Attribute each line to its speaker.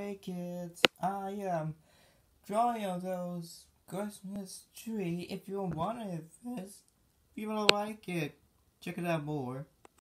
Speaker 1: Hey kids, I am drawing on those Christmas tree. If you wanted this, you will like it. Check it out more.